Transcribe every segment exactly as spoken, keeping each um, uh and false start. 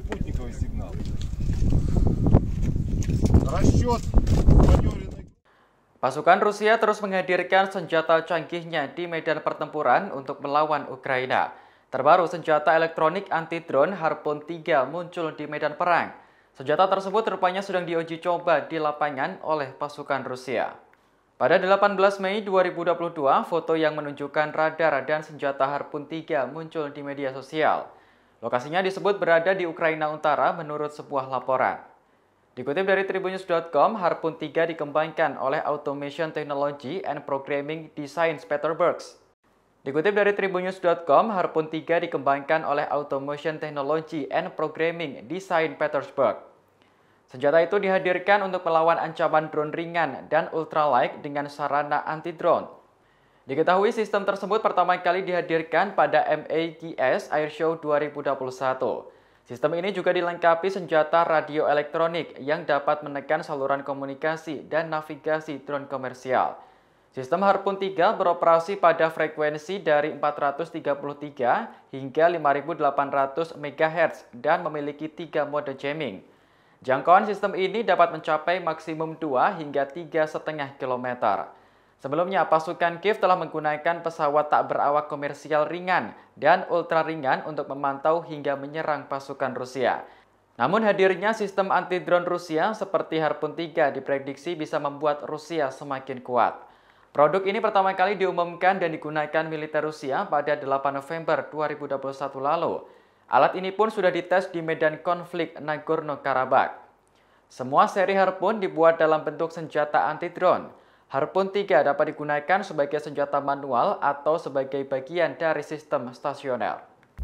спутниковый сигнал. Расчет маневренной. Pasukan Rusia terus menghadirkan senjata canggihnya di medan pertempuran untuk melawan Ukraina. Terbaru, senjata elektronik anti-drone Harpoon tiga muncul di medan perang. Senjata tersebut rupanya sedang diuji coba di lapangan oleh pasukan Rusia. Pada delapan belas Mei dua ribu dua puluh dua, foto yang menunjukkan radar dan senjata Harpoon tiga muncul di media sosial. Lokasinya disebut berada di Ukraina Utara menurut sebuah laporan. Dikutip dari Tribunnews dot com, Harpoon tiga dikembangkan oleh Automation Technology and Programming Design Petersburg. Dikutip dari Tribunnews dot com, Harpoon tiga dikembangkan oleh Automation Technology and Programming Design Petersburg. Senjata itu dihadirkan untuk melawan ancaman drone ringan dan ultralight dengan sarana anti-drone. Diketahui sistem tersebut pertama kali dihadirkan pada M A T S Airshow dua ribu dua puluh satu. Sistem ini juga dilengkapi senjata radio elektronik yang dapat menekan saluran komunikasi dan navigasi drone komersial. Sistem Harpoon tiga beroperasi pada frekuensi dari empat ratus tiga puluh tiga hingga lima ribu delapan ratus megahertz dan memiliki tiga mode jamming. Jangkauan sistem ini dapat mencapai maksimum dua hingga tiga koma lima kilometer. Sebelumnya, pasukan Kiev telah menggunakan pesawat tak berawak komersial ringan dan ultra ringan untuk memantau hingga menyerang pasukan Rusia. Namun hadirnya sistem anti-drone Rusia seperti Harpoon tiga diprediksi bisa membuat Rusia semakin kuat. Produk ini pertama kali diumumkan dan digunakan militer Rusia pada delapan November dua ribu dua puluh satu lalu. Alat ini pun sudah dites di medan konflik Nagorno-Karabakh. Semua seri Harpoon dibuat dalam bentuk senjata anti-drone. Harpoon tiga dapat digunakan sebagai senjata manual atau sebagai bagian dari sistem stasioner.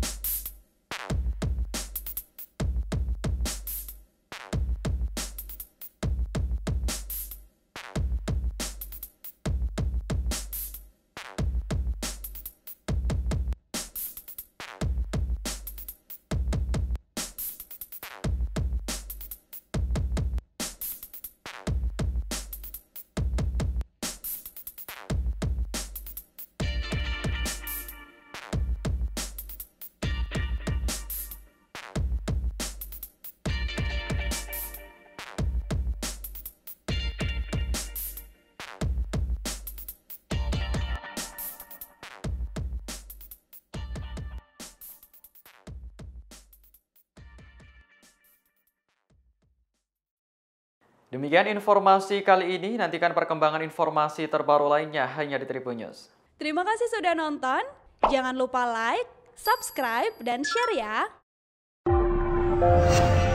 Demikian informasi kali ini, nantikan perkembangan informasi terbaru lainnya hanya di Tribunnews. Terima kasih sudah nonton, jangan lupa like, subscribe, dan share ya!